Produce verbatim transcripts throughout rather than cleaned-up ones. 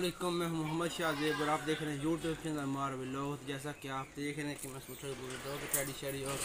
अस्सलामुअलैकुम, मैं मोहम्मद शाहजेब और आप देख रहे हैं यूट्यूब चैनल मार व्लॉग। जैसा कि आप देख रहे हैं कि मैं सोच रहा हूँ टैडी शैडी और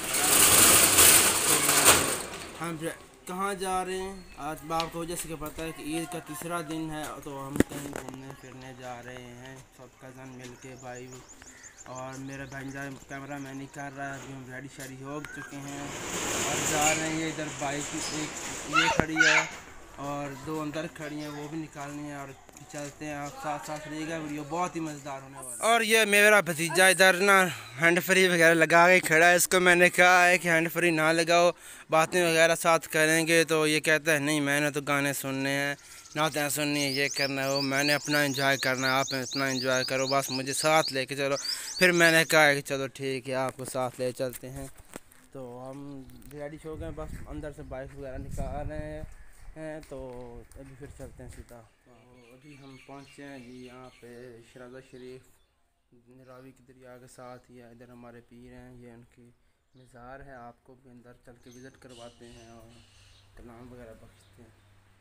तो हम कहाँ जा रहे हैं आज आपको जैसे कि पता है कि ईद का तीसरा दिन है, तो हम कहीं घूमने फिरने जा रहे हैं सब कज़न मिल के भाई। और मेरा भांजा कैमरा मैन ही कर रहा है। अभी हम रेडी शैडी हो चुके हैं और जा रहे हैं। ये इधर बाइक एक ये खड़ी है और दो अंदर खड़ी हैं, वो भी निकालनी है और चलते हैं। आप साथ साथ रहिएगा, वीडियो बहुत ही मज़ेदार होने वाला है। और ये मेरा भतीजा इधर ना हैंड फ्री वगैरह लगा के खड़ा है। इसको मैंने कहा है कि हैंड फ्री ना लगाओ, बातें वगैरह साथ करेंगे, तो ये कहता है नहीं मैंने तो गाने सुनने हैं, नातें सुननी है, ये करना है वो, मैंने अपना एंजॉय करना है, आप अपना एंजॉय करो, बस मुझे साथ लेके चलो। फिर मैंने कहा कि चलो ठीक है आपको साथ ले चलते हैं। तो हम रेडी हो गए, बस अंदर से बाइक वगैरह निकाल रहे हैं हैं तो अभी फिर चलते हैं सीधा। तो अभी हम पहुँचे हैं जी यहाँ पे शराजा शरीफ रावी के दरिया के साथ ही है। इधर हमारे पीर हैं, ये उनकी मज़ार है। आपको भी अंदर चल के विज़िट करवाते हैं और कलाम वगैरह बख्शते हैं।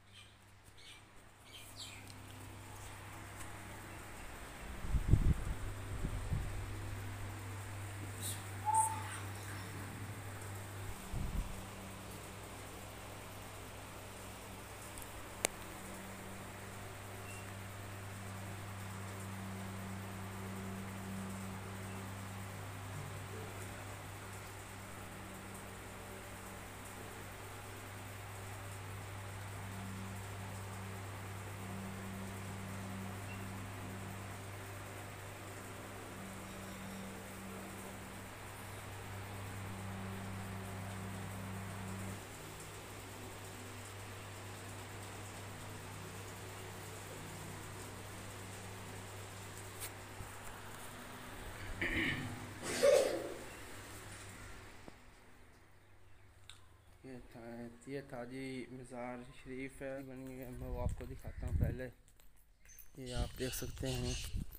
ये था ये था जी मज़ार शरीफ है बनी है। मैं वो आपको दिखाता हूँ पहले। ये आप देख सकते हैं,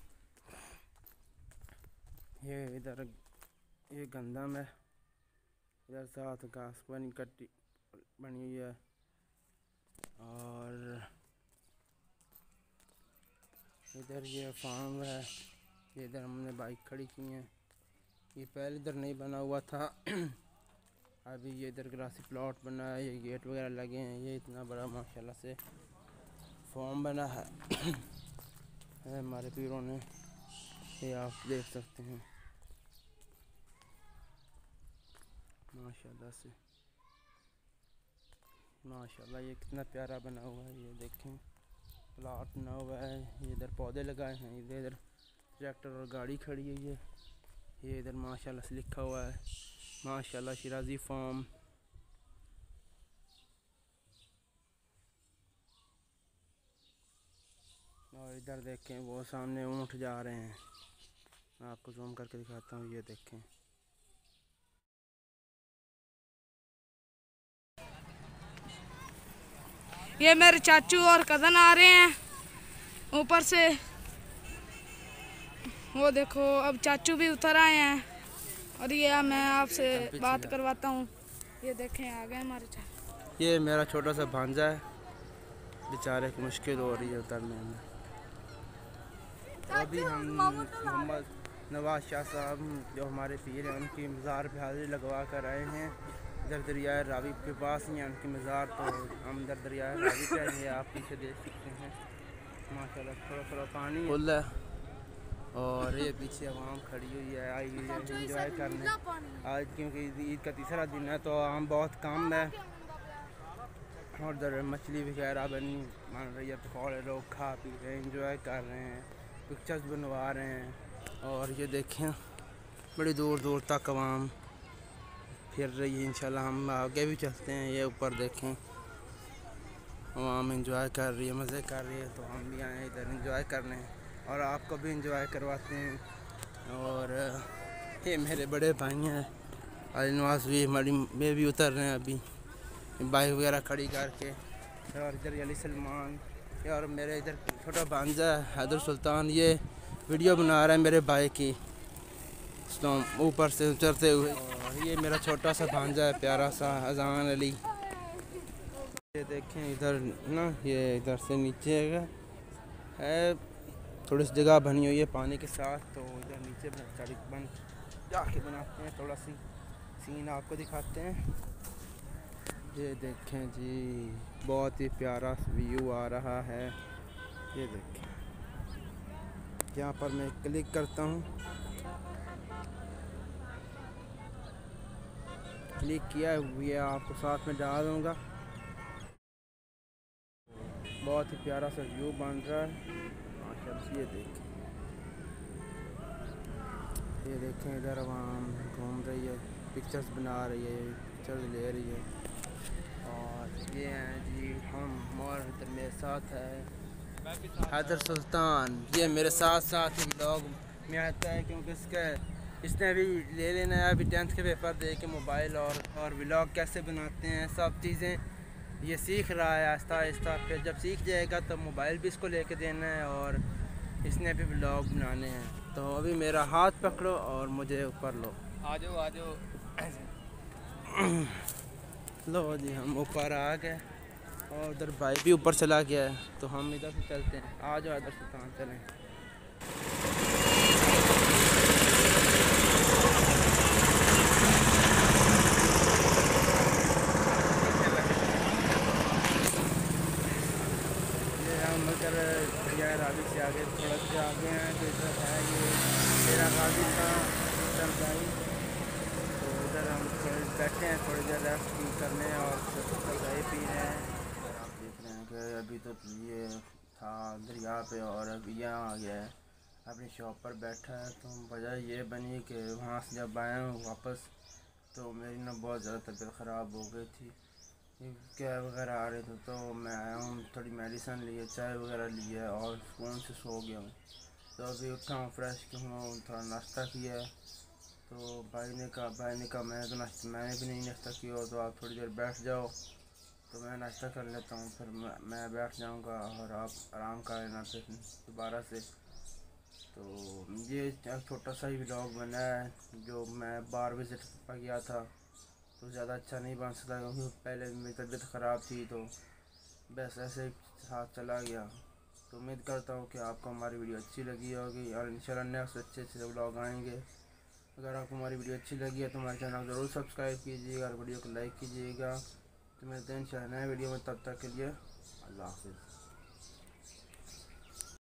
ये इधर ये गंदम है, इधर साथ घास बनी कट्टी बनी हुई है और इधर ये फार्म है। ये इधर हमने बाइक खड़ी की है। ये पहले इधर नहीं बना हुआ था अभी ये इधर ग्रासी प्लॉट बना है, ये गेट वगैरह लगे हैं। ये इतना बड़ा माशाल्लाह से फॉर्म बना है है हमारे पीरों ने, ये आप देख सकते हैं माशाल्लाह से। माशाल्लाह ये कितना प्यारा बना हुआ है, ये देखें प्लॉट बना हुआ है। ये इधर पौधे लगाए हैं, इधर इधर ट्रैक्टर और गाड़ी खड़ी है। ये ये इधर माशाल्लाह से लिखा हुआ है माशाल्लाह शिराजी फार्म। और इधर देखें वो सामने ऊँट जा रहे हैं, मैं आपको जूम करके दिखाता हूँ। ये देखें ये मेरे चाचू और कज़न आ रहे हैं ऊपर से। वो देखो अब चाचू भी उतर आए हैं और ये मैं आपसे बात करवाता हूँ। ये देखें आ गए हमारे चाचू। ये मेरा छोटा सा भांजा है, बेचारे की मुश्किल हो रही है उतरने में। अभी हम मोहम्मद नवाज शाह साहब जो हमारे पीर हैं उनकी मज़ार पे हाजिरी लगवा कर आए हैं। इधर दरिया रावी के पास ही है उनकी मज़ार, तो हम इधर दरिया रावी पे हैं। आप पीछे देख सकते हैं माशाल्लाह थोड़ा थोड़ा पानी फुल है और ये पीछे आवाम खड़ी हुई है, आई हुई है इंजॉय करने आज, क्योंकि ईद का तीसरा दिन है तो आम बहुत कम है। और इधर मछली वगैरह बनी मान रही है, पकौड़े लोग खा पी रहे हैं, इंजॉय कर रहे हैं, पिक्चर्स बनवा रहे हैं। और ये देखें बड़ी दूर दूर तक आवाम फिर रही है। इंशाल्लाह हम आगे भी चलते हैं। ये ऊपर देखें आवाम इंजॉय कर रही है, मज़े कर रही है, तो हम भी आए इधर इंजॉय करने और आपको भी इंजॉय करवाते हैं। और ये मेरे बड़े भाई हैं अली नवाज भी हमारी वे भी उतर रहे हैं अभी बाइक वगैरह खड़ी करके। और इधर अली सलमान और मेरे इधर छोटा भांजा हैदर सुल्तान ये वीडियो बना रहा है मेरे भाई की ऊपर से उतरते हुए। और ये मेरा छोटा सा भांजा है प्यारा सा अजान अली। ये देखें इधर ना, ये इधर से नीचे है थोड़ी सी जगह बनी हुई है पानी के साथ, तो इधर नीचे सड़क बन जाके बनाते हैं। थोड़ा सी सीन आपको दिखाते हैं। ये देखें जी, बहुत ही प्यारा व्यू आ रहा है। ये देखें, यहाँ पर मैं क्लिक करता हूँ, क्लिक किया हुआ आपको साथ में डाल दूँगा। बहुत ही प्यारा सा व्यू बन रहा है माशाल्लाह। ये देखें, ये देखें इधर आवाम घूम रही है, पिक्चर्स बना रही है, पिक्चर्स ले रही है। और ये हैं जी हम, और इधर मेरे साथ है हैदर सुल्तान। ये मेरे साथ साथ ही ब्लॉग में आता है, क्योंकि इसका इसने अभी ले लेना है, अभी टेंथ के पेपर दे के मोबाइल और और व्लॉग कैसे बनाते हैं सब चीज़ें ये सीख रहा है आहिस्ता आहिस्ता। फिर जब सीख जाएगा तो मोबाइल भी इसको लेके देना है और इसने भी व्लॉग बनाने हैं। तो अभी मेरा हाथ पकड़ो और मुझे ऊपर लो। आ जाओ आ जाओ। लो जी, हम ऊपर आ गए और उधर भाई भी ऊपर चला गया है, तो हम इधर से चलते हैं। आ जाओ इधर से, कहाँ चलें। ये हम अगर दरिया रावी से आगे थोड़ा सा आगे हैं तो इधर है ये तेरा गाजी था चंदाई। तो उधर हम थोड़े बैठे हैं, थोड़ी देर रेस्ट करने और चाय पी रहे हैं। आप देख रहे हैं कि अभी तो ये था दरिया पे और अभी यहाँ आ गया है, अपनी शॉप पर बैठा है। तो वजह ये बनी कि वहाँ से जब आया हूँ वापस तो मेरी ना बहुत ज़्यादा तबीयत ख़राब हो गई थी, क्या वगैरह आ रहे थे। तो मैं आया हूँ, थोड़ी मेडिसिन लिए, चाय वगैरह लिया और सुकून से सो गया हूँ। तो अभी उठा हूँ, फ्रेश हूँ, थोड़ा नाश्ता किया है। तो भाई ने कहा भाई ने कहा मैंने तो नाश्ता मैंने भी नहीं नाश्ता किया हो, तो आप थोड़ी देर बैठ जाओ। तो मैं नाश्ता कर लेता हूँ, फिर मैं, मैं बैठ जाऊँगा और आप आराम कर लेना फिर दोबारा से। तो ये छोटा सा ही व्लॉग बना है, जो मैं बार विज़िट पर गया था। तो ज़्यादा अच्छा नहीं बन सकता क्योंकि पहले मेरी तबीयत ख़राब थी, तो बस ऐसे ही साथ चला गया। तो उम्मीद करता हूँ कि आपको हमारी वीडियो अच्छी लगी होगी और इंशाल्लाह नेक्स्ट अच्छे अच्छे व्लॉग आएंगे। अगर आपको हमारी वीडियो अच्छी लगी है तो हमारे चैनल ज़रूर सब्सक्राइब कीजिएगा और वीडियो को लाइक कीजिएगा। तो मिलते हैं इंशाल्लाह नए वीडियो में, तब तक के लिए अल्लाह हाफ़िज़।